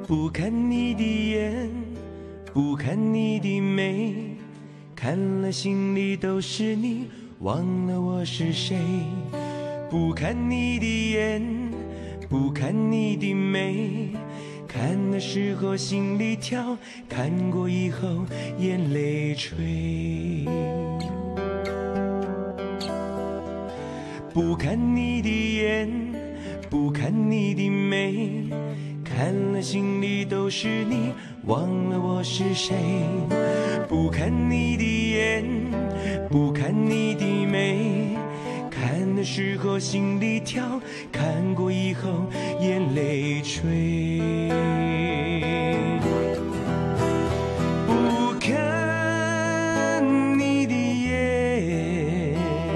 不看你的眼，不看你的眉，看了心里都是你，忘了我是谁。不看你的眼，不看你的眉，看的时候心里跳，看过以后眼泪垂。不看你的眼，不看你的眉，看了心里都是你，忘了我是谁。不看你的眼，不看你的眉，看的时候心里跳，看过以后眼泪垂。不看你的眼，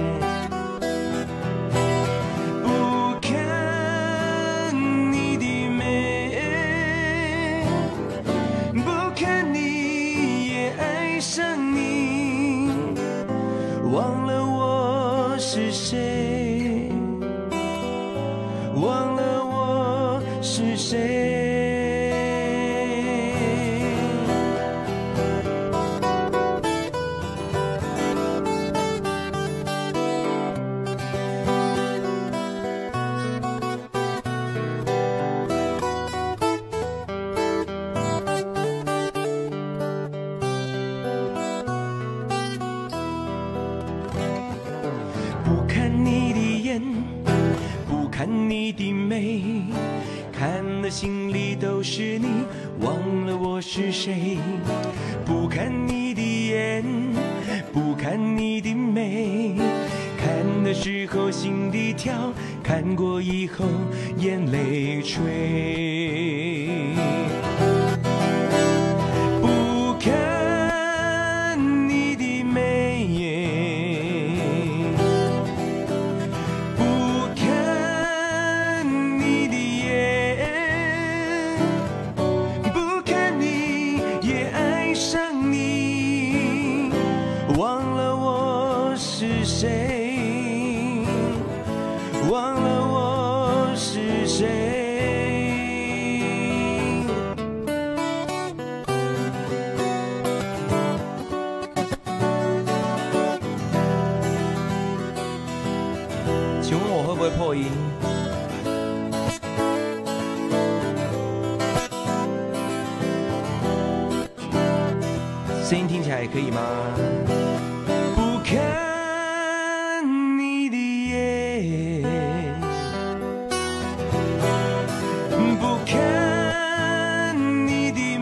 不看你的眉，不看你也爱上你，忘了我是谁，忘了我是谁。不看你的眼，不看你的眉，看了心里都是你，忘了我是谁。不看你的眼，不看你的眉，看的时候心里跳，看过以后眼泪垂。不看你的眉，不看你的眼，不看你也爱上你，忘了我是谁，忘了我是谁。请问我会不会破音？声音听起来也可以吗？不看你的眼，不看你的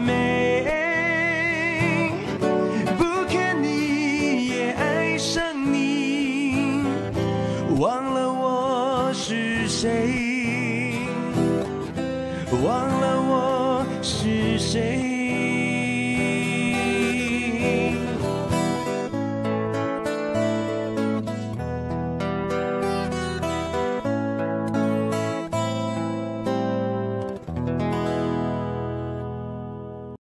眉，不看你也爱上你，忘了我是谁，忘了我是谁。